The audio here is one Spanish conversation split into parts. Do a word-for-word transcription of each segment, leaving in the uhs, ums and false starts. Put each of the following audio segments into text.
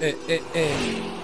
eh, eh, eh.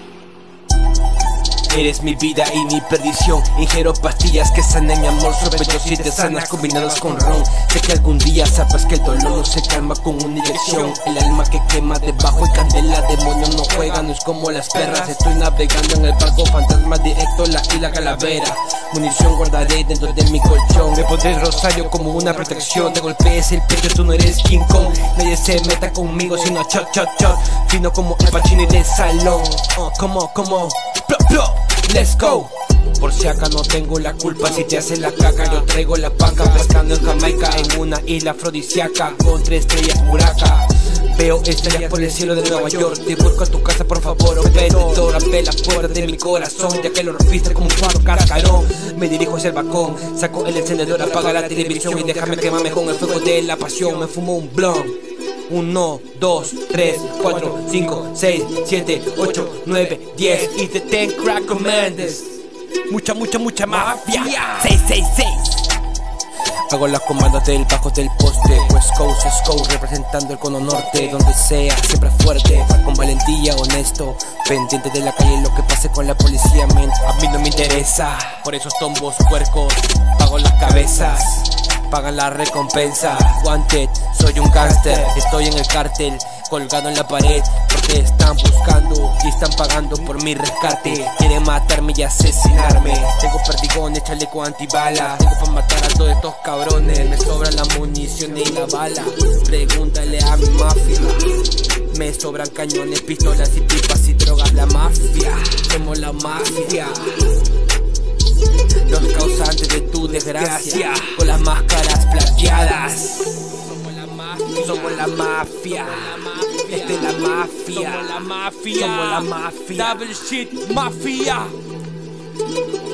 Eres mi vida y mi perdición. Ingiero pastillas que sanan mi amor, sospechoso y te sanas combinados con ron. Sé que algún día sabrás que el dolor no se calma con una inyección. El alma que quema debajo y candela. Demonios no juegan, no es como las perras. Estoy navegando en el barco fantasma directo, la isla calavera. Munición guardaré dentro de mi colchón. Me pondré el rosario como una protección. Te golpees el pecho, tú no eres King Kong. Nadie se meta conmigo sino chot, chot, chot. Fino como el Pacini de salón. uh, Como, como, plop, plop. Let's go. Por si acá no tengo la culpa si te haces la caca. Yo traigo la paca, pescando en Jamaica, en una isla afrodisíaca con tres estrellas muraca. Veo estrellas por el cielo de Nueva York. Te busco a tu casa por favor, operadora. Ve la puerta de mi corazón, ya que lo rompiste como un faro cascarón. Me dirijo hacia el balcón, saco el encendedor, apaga la televisión y déjame quemarme con el fuego de la pasión. Me fumo un blunt. Uno, dos, tres, cuatro, cinco, seis, siete, ocho, nueve, diez y te ten crack commanders. Mucha, mucha, mucha mafia. seis, seis, seis. Hago las comandas del bajo del poste. West Coast, West Coast, representando el cono norte. Donde sea, siempre fuerte, con valentía, honesto. Pendiente de la calle, lo que pase con la policía, men, a mí no me interesa. Por esos tombos puercos, pago las cabezas, pagan la recompensa. Wanted, soy un gangster, estoy en el cártel, colgado en la pared, porque están buscando y están pagando por mi rescate. Quieren matarme y asesinarme. Tengo perdigones, chaleco antibalas. Tengo para matar a todos estos cabrones. Me sobra la munición y la bala. Pregúntale a mi mafia. Me sobran cañones, pistolas y pipas y drogas. La mafia, somos la mafia. Los causantes de tu desgracia, con las máscaras plateadas. Somos la mafia, somos la mafia. Esta es la mafia, somos la mafia, somos la mafia. Double shit mafia.